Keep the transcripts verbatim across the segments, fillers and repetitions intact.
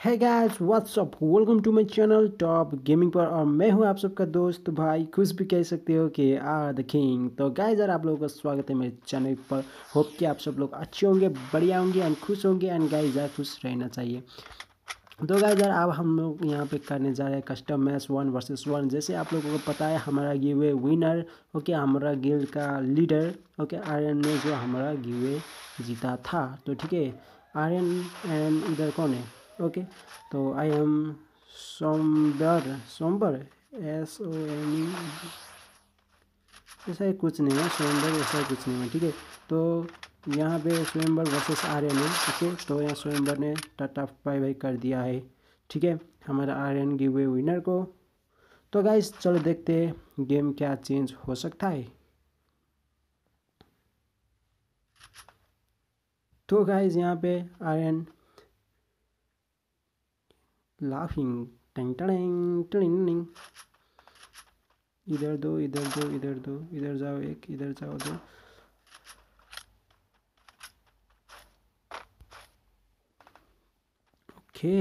है guys, what's up, welcome to my channel top gaming पर। और मैं हूं आप सबका दोस्त भाई, कुछ भी कह सकते हो कि आर द किंग। तो गाइस यार, आप लोगों का स्वागत है मेरे चैनल पर। होप कि आप सब लोग अच्छे होंगे, बढ़िया होंगे एंड खुश होंगे। एंड गाइस यार, खुश रहना चाहिए। तो गाइस यार, अब हम लोग यहाँ पे करने जा रहे हैं custom match one versus one. जैसे आप लोगों को पता है, हमारा गिवे विनर ओके, हमारा गिल्ड का लीडर ओके आर्यन ने जो हमारा गिवे जीता था। तो ठीक है, आर्यन एंड इधर कौन है? ओके, तो I am Somber Somber S O M E, ऐसा ही कुछ नहीं है, सोमबर ऐसा ही कुछ नहीं है। ठीक है, तो यहाँ पे स्वयंवर वर्सेस आर्यन है। ओके, तो यहाँ स्वयंवर ने टाटा बाय बाय कर दिया है। ठीक है, हमारा आर्यन गिवे विनर को। तो गाइस चलो देखते हैं गेम क्या चेंज हो सकता है। तो गाइस यहाँ पे आर्यन लाफिंग टिंग टिंग टिंग, इधर दो इधर दो इधर दो, इधर जाओ एक, इधर जाओ दो। ओके,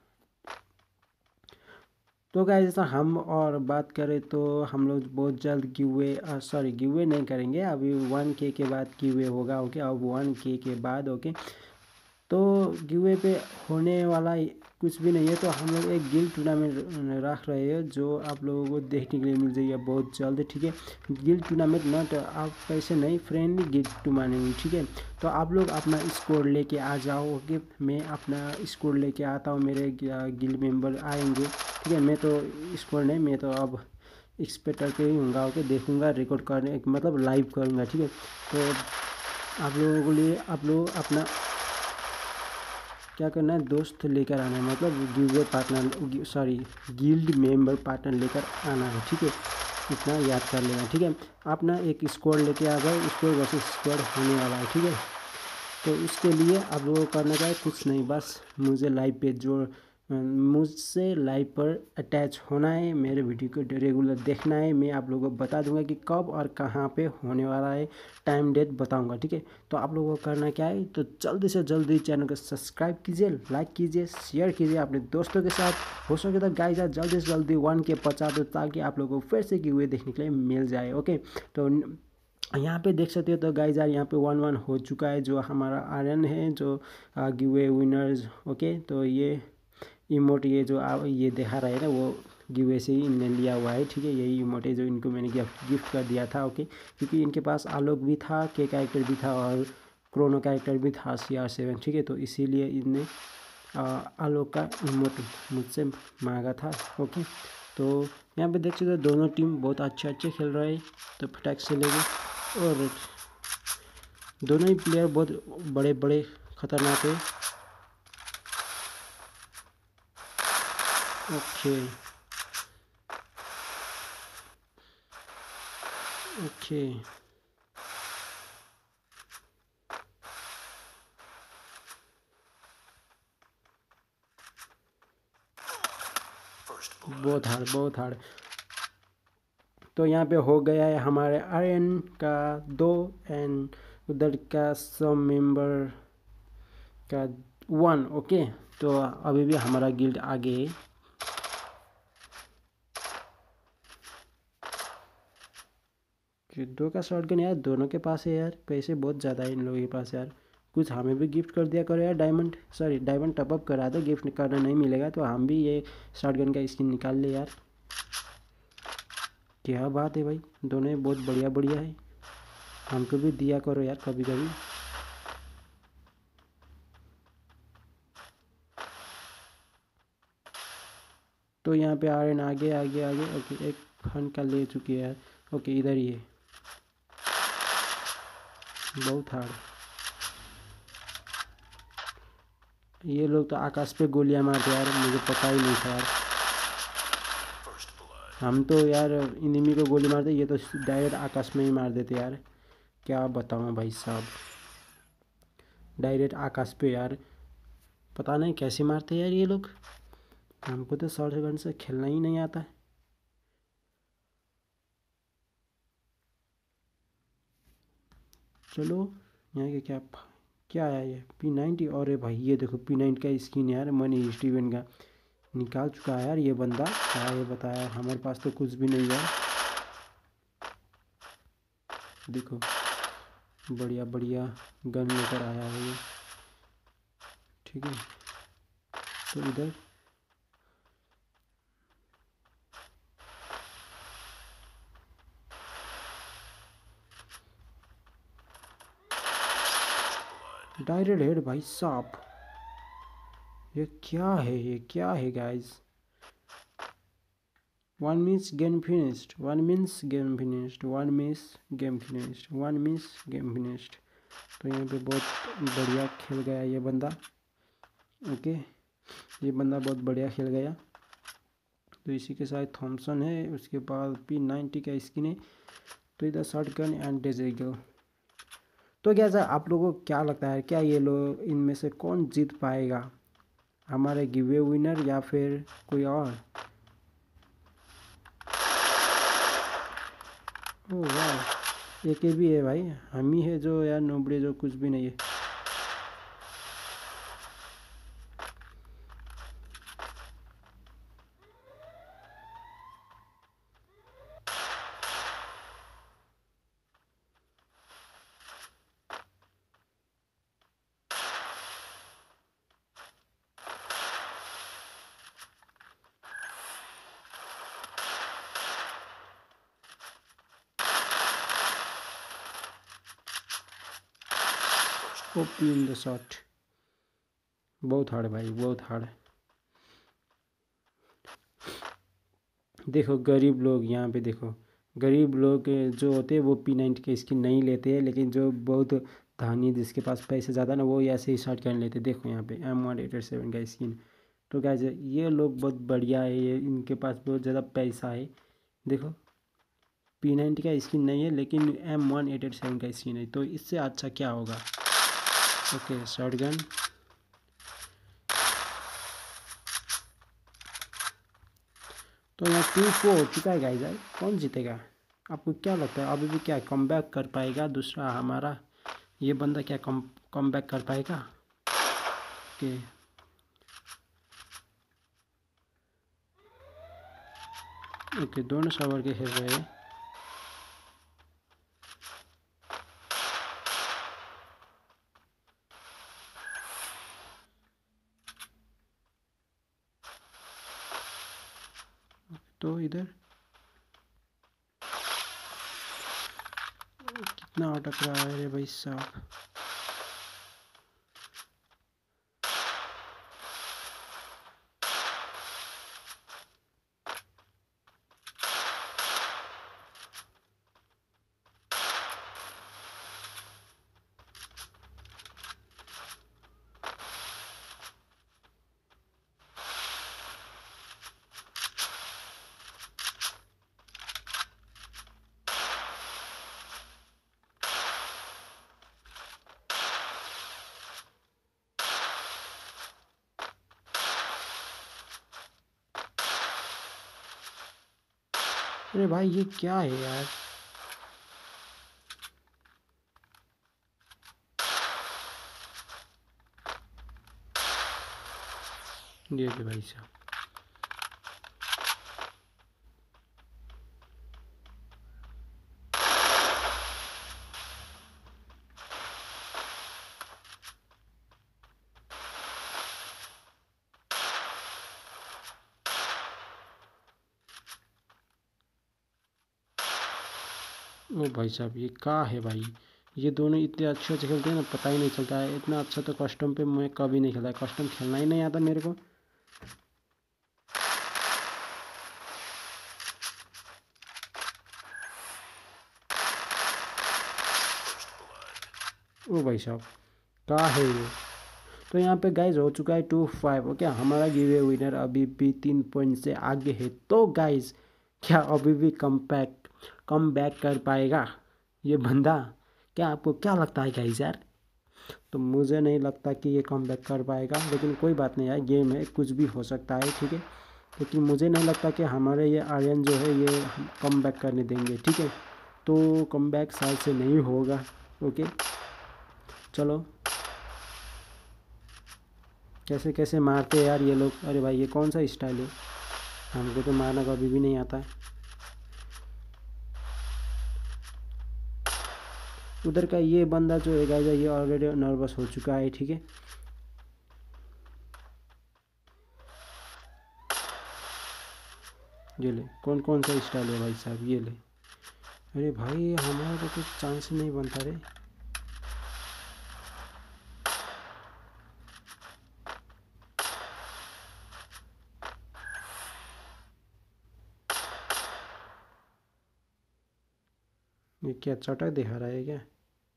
तो गाइस हम और बात करें तो हम लोग बहुत जल्द गिवे सॉरी गिवे नहीं करेंगे, अभी वन के के बाद गिवे होगा। ओके, अब वन के के बाद ओके, तो गिवे पे होने वाला कुछ भी नहीं है। तो हम लोग एक गिल्ड टूर्नामेंट रख रहे हैं जो आप लोगों को देखने के लिए मिल जाएगा बहुत जल्द। ठीक है, गिल्ड टूर्नामेंट नॉट आप पैसे नहीं, फ्रेंडली गिल्ड टूर्नामेंट। ठीक है, तो आप लोग अपना स्कोर लेके आ जाओ। ओके, मैं अपना स्कोर लेके आता हूँ, मेरे गिल्ड मेंबर आएंगे। ठीक है, मैं तो स्कोर नहीं, मैं तो अब एक्सपेक्टर पे ही हूँगा। ओके, देखूँगा, रिकॉर्ड करने मतलब लाइव करूँगा। ठीक है, तो आप लोगों के लिए आप लोग अपना क्या करना है, दोस्त लेकर आना है, मतलब giveaway partner sorry guild member partner लेकर आना है। ठीक है, इतना याद कर लेना। ठीक है, अपना एक स्क्वाड लेके आ गए, स्क्वाड वर्सेस स्क्वाड होने वाला है। ठीक है, तो उसके लिए आप लोगों को करना क्या है, कुछ नहीं, बस मुझे लाइव पे जो मुझसे लाइव पर अटैच होना है, मेरे वीडियो को रेगुलर देखना है। मैं आप लोगों को बता दूंगा कि कब और कहाँ पे होने वाला है, टाइम डेट बताऊंगा। ठीक है, तो आप लोगों को करना क्या है, तो जल्दी से जल्दी चैनल को सब्सक्राइब कीजिए, लाइक कीजिए, शेयर कीजिए अपने दोस्तों के साथ। हो सके तो गाइस जल्दी से जल्दी वन के पहुँचा दो, ताकि आप लोगों को फिर से गिवे देखने के लिए मिल जाए। ओके, तो यहाँ पे देख सकते हो तो गाइस यार, यहाँ पे वन वन हो चुका है। जो हमारा आर्यन है जो गिवे विनर्स। ओके, तो ये इमोट ये जो आ, ये दिखा रहा है ना, वो गिवे से ही इनने लिया हुआ है। ठीक है, यही इमोट है जो इनको मैंने गिफ्ट गिफ्ट कर दिया था। ओके, क्योंकि इनके पास आलोक भी था, के कैरेक्टर भी था और क्रोनो कैरेक्टर भी था, सी आर सेवन। ठीक है, तो इसीलिए इनने आलोक का इमोट मुझसे मांगा था। ओके, तो यहाँ पे देख सकते हो दोनों टीम बहुत अच्छे अच्छे खेल रहे हैं, तो फटाक से लेंगे। और दोनों ही प्लेयर बहुत बड़े बड़े खतरनाक है। ओके ओके बहुत हार्ड बहुत हार्ड। तो यहाँ पे हो गया है हमारे आर्यन का दो एंड उधर का सब मेंबर का वन। ओके, तो अभी भी हमारा गिल्ड आगे है। दो का शॉटगन यार दोनों के पास है यार, पैसे बहुत ज़्यादा है इन लोगों के पास यार। कुछ हमें भी गिफ्ट कर दिया करो यार, डायमंड सॉरी डायमंड टॉपअप करा दो, गिफ्ट करना नहीं मिलेगा तो हम भी ये शॉटगन का स्किन निकाल ले यार। क्या बात है भाई, दोनों ही बहुत बढ़िया बढ़िया है, हमको भी दिया करो यार कभी कभी। तो यहाँ पे आर्यन आगे आगे आगे। ओके, एक फन का ले चुकी है यार। ओके, इधर ही है, बहुत हार्ड। ये लोग तो आकाश पे गोलियां मारते यार, मुझे पता ही नहीं था यार। हम तो यार इनिमी को गोली मारते, ये तो डायरेक्ट आकाश में ही मार देते यार। क्या बताऊँ भाई साहब, डायरेक्ट आकाश पे यार, पता नहीं कैसे मारते यार ये लोग। हमको तो शॉर्ट गन से खेलना ही नहीं आता है। चलो यहाँ के क्या क्या आया ये पी नाइन्टी। और भाई ये देखो पी नाइन्टी का स्किन यार, मनी स्टीवन का निकाल चुका है यार ये बंदा। क्या ये बताया, हमारे पास तो कुछ भी नहीं है। देखो बढ़िया बढ़िया गन लेकर आया है ये, ठीक है। तो इधर डायरेक्ट हेड भाई साहब, ये क्या है, ये क्या है guys. One means game finished, one means game finished, one means game finished, one means game finished. तो यहाँ पे बहुत बढ़िया खेल गया ये बंदा। ओके, ये बंदा बहुत बढ़िया खेल गया। तो इसी के साथ थॉमसन है, उसके बाद पी नाइन्टी का स्किन है। तो इधर शॉर्ट गन एंड डेजर्ट। तो क्या सर आप लोगों को क्या लगता है, क्या ये लोग इनमें से कौन जीत पाएगा, हमारे गिवे विनर या फिर कोई और। ओ वाह, एक भी है भाई, हम ही है जो यार नोबड़े, जो कुछ भी नहीं है। ओपी इन द शॉट, बहुत हार्ड भाई, बहुत हार्ड। देखो गरीब लोग यहाँ पे, देखो गरीब लोग जो होते हैं वो पी नाइन्टी के स्किन नहीं लेते हैं, लेकिन जो बहुत धनी जिसके पास पैसे ज़्यादा ना, वो ऐसे ही शॉर्ट कर लेते। देखो यहाँ पे एम वन एट सेवन का स्किन। तो क्या ये लोग बहुत बढ़िया है, ये इनके पास बहुत ज़्यादा पैसा है। देखो पी नाइन्टी का स्किन नहीं है, लेकिन एम वन एट सेवन का स्किन है। तो इससे अच्छा क्या होगा। ओके शॉर्ट गन, तो यहाँ टू फोर हो चुका है गाइस। कौन जीतेगा, आपको क्या लगता है, अभी भी क्या कम बैक कर पाएगा दूसरा हमारा ये बंदा, क्या कम कम बैक कर पाएगा। ओके ओके दोनों सवर के खेल रहे हैं। तो इधर कितना अटक रहा है रे भाई साहब। अरे भाई ये क्या है यार, ये भी भाई साहब। ओ भाई साहब ये क्या है भाई, ये दोनों इतने अच्छे अच्छे खेलते हैं ना, पता ही नहीं चलता है। इतना अच्छा तो कस्टम पे मैं कभी नहीं खेला, कस्टम खेलना ही नहीं आता मेरे को। ओ भाई साहब क्या है ये। तो यहाँ पे गाइज हो चुका है टू फाइव। ओके हमारा गिवे विनर अभी भी तीन पॉइंट से आगे है। तो गाइज क्या अभी भी कम बैक कम बैक कर पाएगा ये बंदा, क्या आपको क्या लगता है गाइज यार। तो मुझे नहीं लगता कि ये कम बैक कर पाएगा, लेकिन कोई बात नहीं यार, गेम है कुछ भी हो सकता है, ठीक है। लेकिन मुझे नहीं लगता कि हमारे ये आर्यन जो है ये कम बैक करने देंगे, ठीक है। तो कम बैक शायद से नहीं होगा। ओके चलो कैसे कैसे मारते हैं यार ये लोग। अरे भाई ये कौन सा स्टाइल है, हमको तो मारना कभी भी नहीं आता। उधर का ये बंदा जो है गाइस ये ऑलरेडी नर्वस हो चुका है, ठीक है। ये ले, कौन कौन सा स्टाइल है भाई साहब, ये ले। अरे भाई हमारा तो कुछ चांस नहीं बनता रे। ये क्या चटक दिखा रहा है क्या?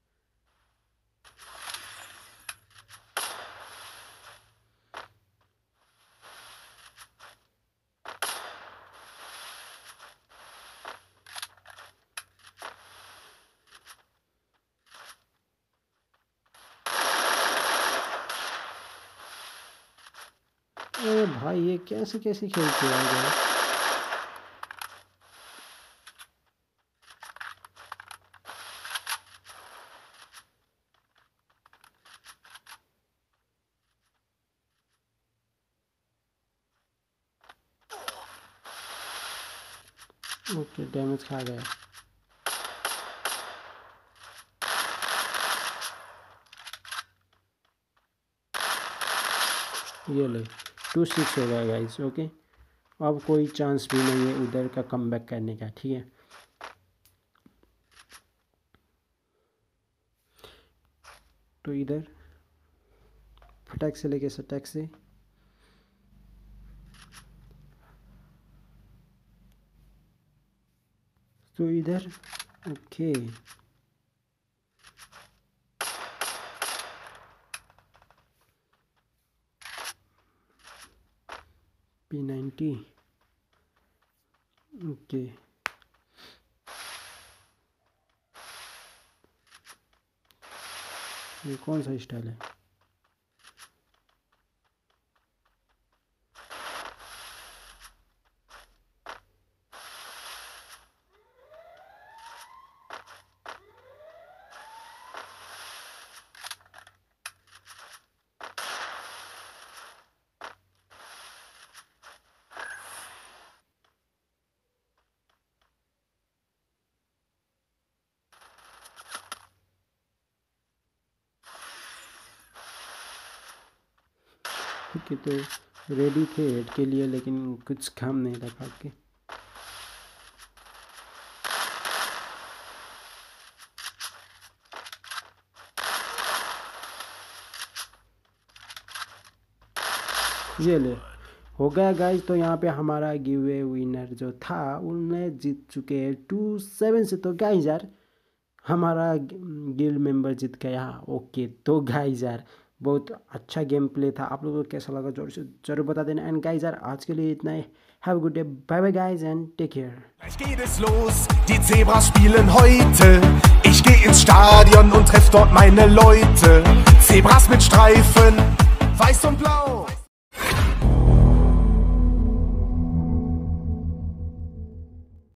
अरे भाई ये कैसे कैसे खेलते हैं। ओके डैमेज खा गया। ये ले टू सिक्स हो गया गाइस। ओके अब कोई चांस भी नहीं है उधर का कमबैक करने का, ठीक है। तो इधर फटाक से लेके सटाक से तो इधर ओके पी नाइन्टी ओके। ये कौन सा स्टाइल है? ठीक है तो रेडी थे हेड के लिए, लेकिन कुछ काम नहीं था भाग के। ये ले हो गया गाइज। तो यहाँ पे हमारा गिवे विनर जो था उन्हें जीत चुके हैं टू सेवन से। तो गाइज यार हमारा गिल्ड मेंबर जीत गया। ओके तो गाइज यार बहुत अच्छा गेम प्ले था। आप लोगों को कैसा लगा जोर से जरूर बता देना। एंड गाइज यार आज के लिए इतना ही। Have a good day, bye bye guys and take care. Gleich geht es los, die Zebras spielen heute. Ich geh ins Stadion und treff dort meine Leute. Zebras mit Streifen, weiß und blau.